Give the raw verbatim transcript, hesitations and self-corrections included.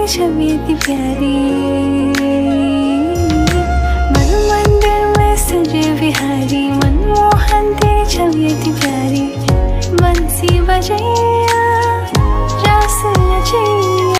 छवि इतनी प्यारी, मन मंदिर में सजे विहारी, मनमोहन तेरी छवि इतनी प्यारी। बंसी बजैया रास नचैया